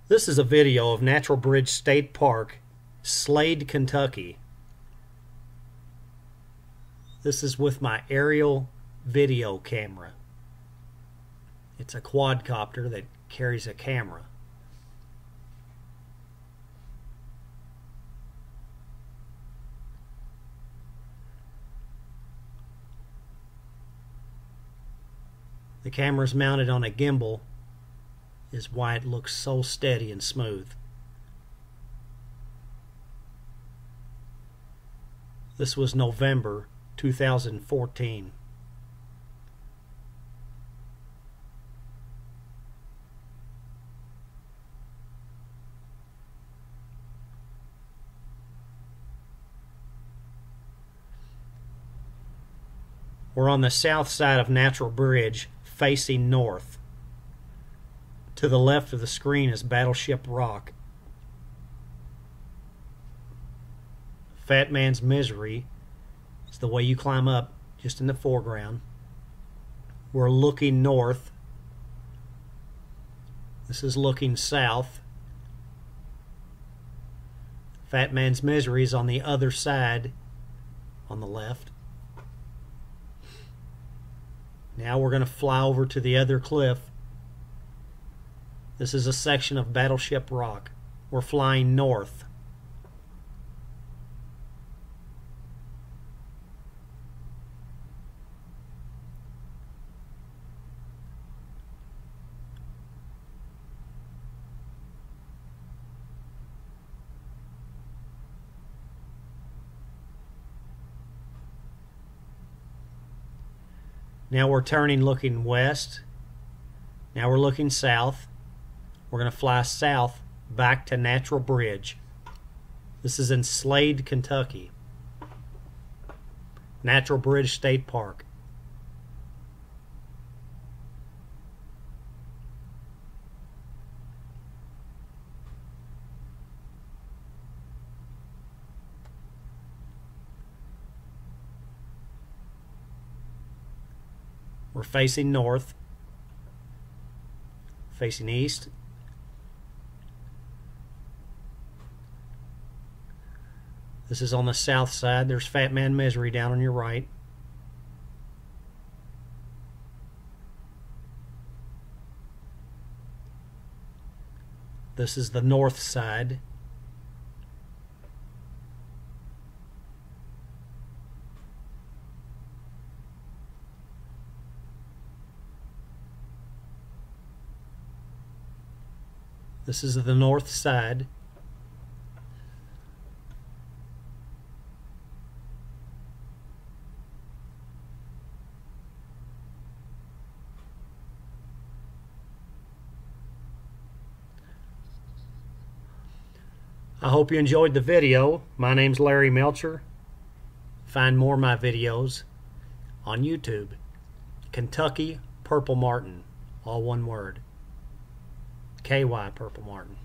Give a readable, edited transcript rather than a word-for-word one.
This is a video of Natural Bridge State Park, Slade, Kentucky. This is with my aerial video camera. It's a quadcopter that carries a camera. The camera's mounted on a gimbal, is why it looks so steady and smooth. This was November 2014. We're on the south side of Natural Bridge, facing north. To the left of the screen is Battleship Rock. Fat Man's Misery is the way you climb up, just in the foreground. We're looking north. This is looking south. Fat Man's Misery is on the other side, on the left. Now we're going to fly over to the other cliff. This is a section of Battleship Rock. We're flying north. Now we're turning looking west. Now we're looking south. We're going to fly south back to Natural Bridge. This is in Slade, Kentucky. Natural Bridge State Park. We're facing north, facing east. This is on the south side. There's Fat Man Misery down on your right. This is the north side. This is the north side. I hope you enjoyed the video. My name's Larry Melcher. Find more of my videos on YouTube. Kentucky Purple Martin, all one word. KY Purple Martin.